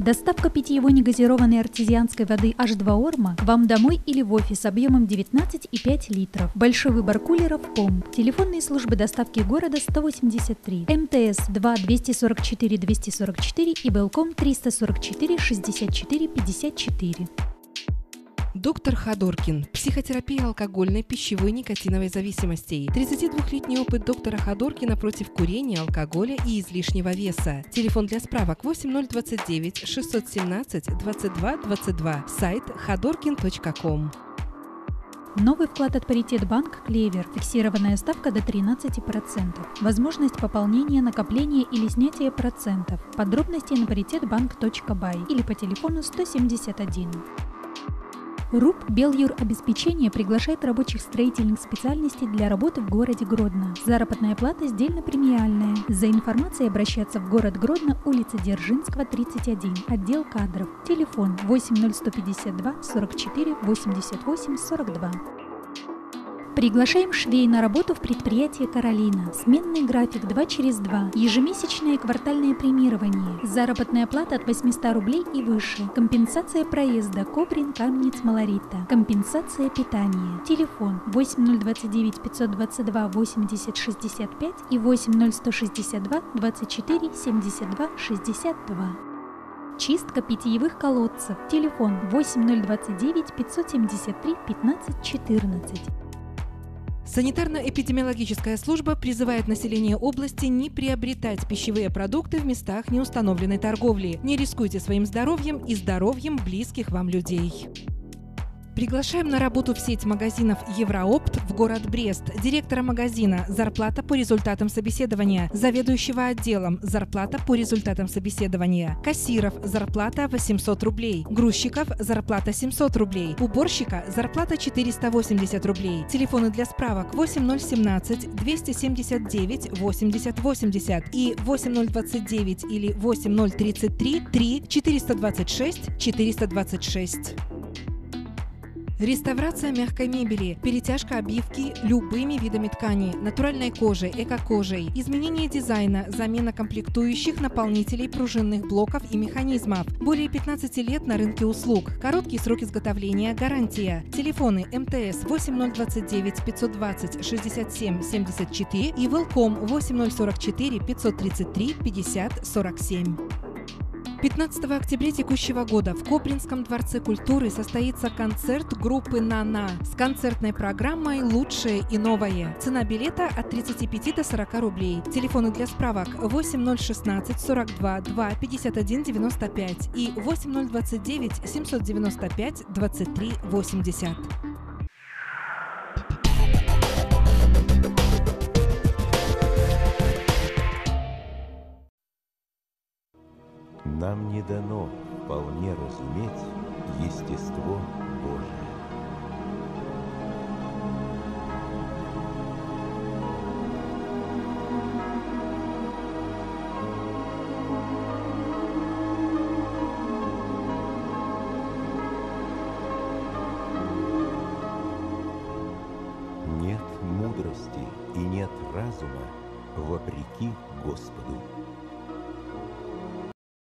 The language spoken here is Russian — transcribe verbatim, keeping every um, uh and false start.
Доставка питьевой негазированной артезианской воды эйч два Орма к вам домой или в офис объемом девятнадцать и пять литров. Большой выбор кулеров, помп. Телефонные службы доставки города сто восемьдесят три, МТС два двести сорок четыре двести сорок четыре и Белком триста сорок четыре шестьдесят четыре пятьдесят четыре. Доктор Ходоркин. Психотерапия алкогольной, пищевой, никотиновой зависимостей. тридцатидвухлетний опыт доктора Ходоркина против курения, алкоголя и излишнего веса. Телефон для справок восемь ноль двадцать девять шестьсот семнадцать двадцать два двадцать два. Сайт ходоркин точка ком. Новый вклад от Паритет Банк «Клевер». Фиксированная ставка до тринадцати процентов. Возможность пополнения, накопления или снятия процентов. Подробности на паритетбанк точка бай или по телефону сто семьдесят один. РУП «Белюр-обеспечение» приглашает рабочих строительных специальностей для работы в городе Гродно. Заработная плата сдельно-премиальная. За информацией обращаться в город Гродно, улица Дзержинского, тридцать один, отдел кадров. Телефон восемь ноль сто пятьдесят два сорок четыре восемьдесят восемь сорок два. Приглашаем швей на работу в предприятие «Каролина». Сменный график два через два. Ежемесячное квартальное премирование. Заработная плата от восьмисот рублей и выше. Компенсация проезда Кобрин, Камниц, Малорита. Компенсация питания. Телефон восемь ноль двадцать девять пятьсот двадцать два восемьдесят шестьдесят пять и восемь ноль сто шестьдесят два двадцать четыре семьдесят два шестьдесят два. Чистка питьевых колодцев. Телефон восемь ноль двадцать девять пятьсот семьдесят три пятнадцать четырнадцать. Санитарно-эпидемиологическая служба призывает население области не приобретать пищевые продукты в местах неустановленной торговли. Не рискуйте своим здоровьем и здоровьем близких вам людей. Приглашаем на работу в сеть магазинов «Евроопт» в город Брест. Директора магазина – зарплата по результатам собеседования. Заведующего отделом – зарплата по результатам собеседования. Кассиров – зарплата восемьсот рублей. Грузчиков – зарплата семьсот рублей. Уборщика – зарплата четыреста восемьдесят рублей. Телефоны для справок восемь ноль семнадцать двести семьдесят девять восемьдесят восемьдесят и восемь ноль двадцать девять или восемь ноль тридцать три три четыреста двадцать шесть четыреста двадцать шесть. Реставрация мягкой мебели, перетяжка обивки любыми видами ткани, натуральной кожей, эко-кожей, изменение дизайна, замена комплектующих, наполнителей пружинных блоков и механизмов. Более пятнадцати лет на рынке услуг. Короткий срок изготовления, гарантия. Телефоны МТС восемь ноль двадцать девять пятьсот двадцать шестьдесят семь семьдесят четыре и Велком восемь ноль сорок четыре пятьсот тридцать три пятьдесят сорок семь. пятнадцатого октября текущего года в Кобринском дворце культуры состоится концерт группы «НАНА» с концертной программой «Лучшее и новое». Цена билета от тридцати пяти до сорока рублей. Телефоны для справок восемь ноль шестнадцать сорок два два пятьдесят один девяносто пять и восемь ноль двадцать девять семьсот девяносто пять двадцать три восемьдесят. Нам не дано вполне разуметь естество Божие. Нет мудрости и нет разума вопреки Господу.